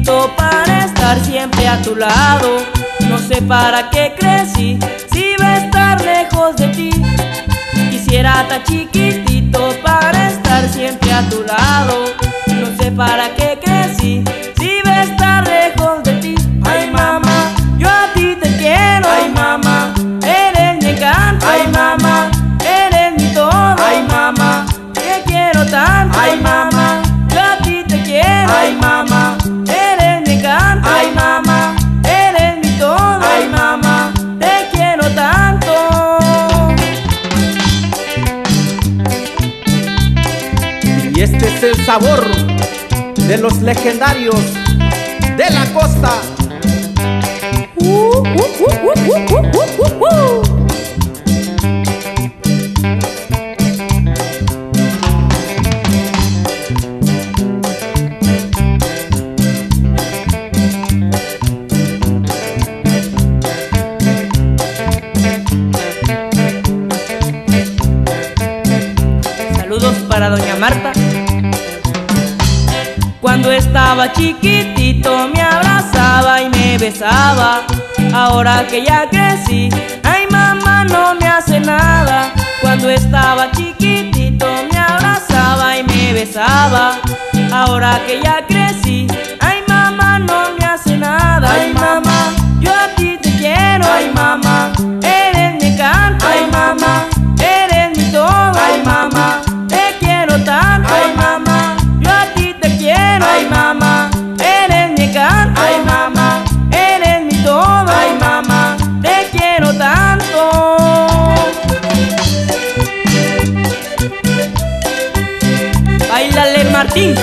chiquitito para estar siempre a tu lado. No sé para qué crecí si va a estar lejos de ti. Quisiera tan chiquitito para estar siempre a tu lado. No sé para qué crecí si va a estar lejos de ti. Ay mamá, yo a ti te quiero. Ay mamá, eres mi encanto. Ay mamá, eres mi todo. Ay mamá, te quiero tanto. Ay mamá, yo a ti te quiero. Ay mamá, eres mi encanto. Ay mamá, eres mi todo. Ay mamá, te quiero tanto. Y este es el sabor de los legendarios de la costa. Saludos para doña Marta. Cuando estaba chiquitito me abrazaba y me besaba. Ahora que ya crecí, ay mamá, no me hace nada. Cuando estaba chiquitito me abrazaba y me besaba. Ahora que ya crecí, ay mamá, no me hace nada. Ay mamá, yo a ti te quiero. Ay mamá, eres mi encanto. Ay mamá, eres mi todo. Ay mamá, te quiero tanto. Ay mamá, yo a ti te quiero. Ay mamá, eres mi encanto. Ay mamá, eres mi todo. Ay mamá, te quiero tanto. Báilale, Martín.